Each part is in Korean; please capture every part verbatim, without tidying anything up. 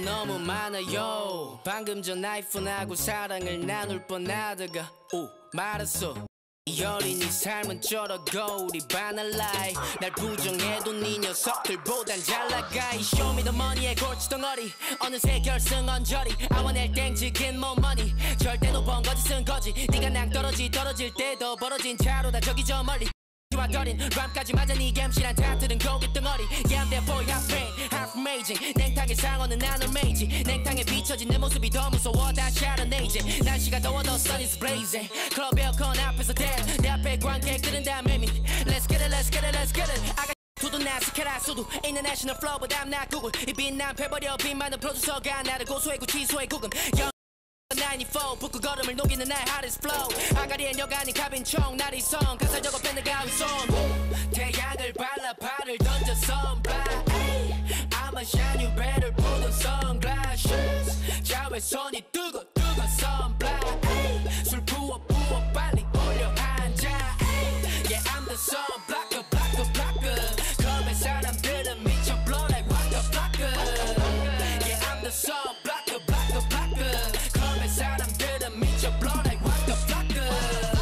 너무 많아요. 방금 전 아이폰하고 사랑을 나눌 뻔하다가 오 말았어. 이 어린이 삶은 쩔어고 우리 바날라이 날 부정해도 네 녀석들보단 잘나가. 이 쇼미더머니의 골치덩어리 어느새 결승 언저리 아원엘 땡지긴 more money 절대로 번거짓은 거지. 네가 낭떠러지 떨어질 때 더 벌어진 차로다 저기 저 멀리 와 더린 람까지 맞아 네 갬실한 타들은 고깃덩어리. Yeah I'm there for half pain half amazing. 냉탕의 상어는 나눌 메이지 냉탕에 비춰진 내 모습이 더 무서워 다 샤르네이지. 날씨가 더워 the sun is blazing 클럽 에어컨 앞에서 dance 내 앞에 관객들은 다 매미. Let's get it let's get it let's get it. I got 두두 나 스케라 수두 international flow but I'm not Google. 이 빛난 패버려 빛 많은 프로듀서가 나를 고소해고 취소해 구금. 구십사 북구 걸음을 녹이는 나의 hottest flow. 아가리엔 여간이 가빈총 날이 성 가사 적어 밴드 가위손. 태양을 발라 발을 던져 sunblind I'm a shine you better put on sunglasses. 자외선이 뜨거 뜨거 sunblind 술 부어 부어 빨리 올려 한잔. Yeah I'm the sun blocker blocker blocker. 클럽의 사람들은 미쳐 blow like water blocker. Yeah I'm the sun blocker blocker blocker. 사람들은 미쳐 blow like what the blocker.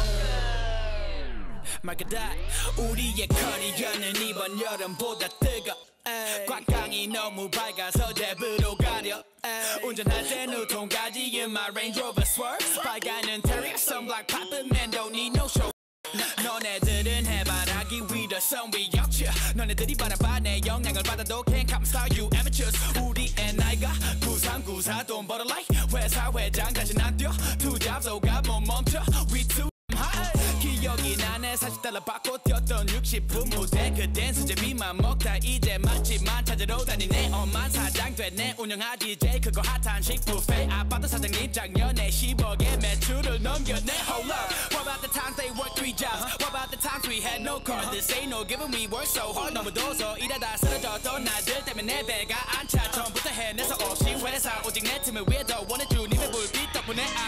마이크로닷 우리의 커리어는 이번 여름보다 뜨거. 꽉강이 너무 밝아서 랩으로 가려. 운전할 때 누통까지 in my Range Rover swerve. 빨간 인테리어 sunblock poppin' man don't need no show. 너네들은 해바라기 위더 선 위였지. 너네들이 바라봐 내 영향을 받아도 can't come start you amateurs. 우리의 나이가 구삼구사 돈 벌어 like 회사 회장까지 안 뛰어. 투 잡소가 못 멈춰 we too high. 기억이 나네 사십 달러 받고 뛰었던 육십 분 무대. 그땐 수제비만 먹다 이제 맛집만 찾으러 다니네. 엄만 사장 됐네 운영하지 이제 그거 핫한 식뷔페. 아빠도 사장님 작년에 십억의 매출을 넘겼네. Hold up what about the times they work three jobs. What about the times we had no car. This ain't no giving we work so hard. 너무 더워서 일하다 쓰러졌던 날들 때문에 배가 안 차. 처음부터 해내서 없이 회사 오직 내 팀을 위해 더 원해준 님의 불빛 덕분에 I